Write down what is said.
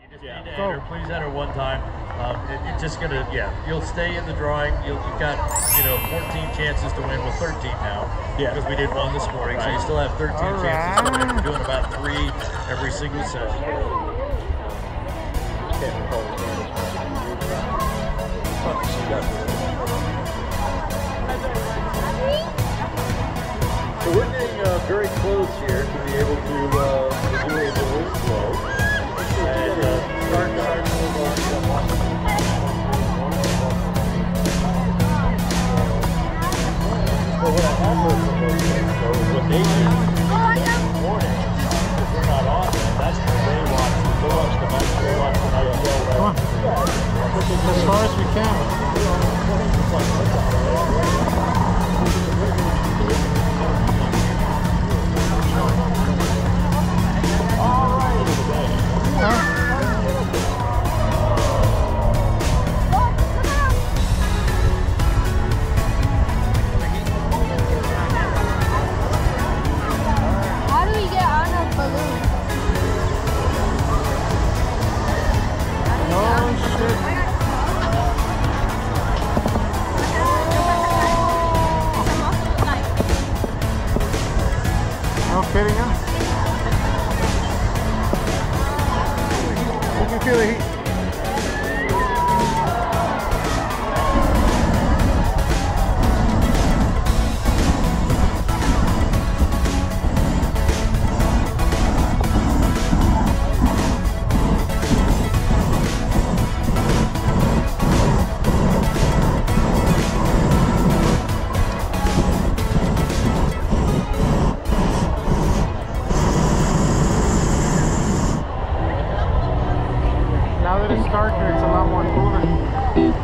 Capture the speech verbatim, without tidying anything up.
Just Yeah. need to enter. Please enter one time. Um, it, it's just gonna, yeah. You'll stay in the drawing. You'll, you've got, you know, fourteen chances to win. Well, thirteen now. Yeah. Because we did one this morning, right. So you still have thirteen All chances right. to win. We're doing about three every single session. So we're getting uh, very close here to be able to, uh, to do a balloon flow. And uh, start guard Well, what I have heard from those things, though, is what they do in the morning, if we're not on there, that's when they watch. They watch the match, they watch the night show. Come on. As far as we can. How do we get on a balloon? Oh shit. No kidding, huh? You can feel the heat. Now that it's darker, it's a lot more cooler.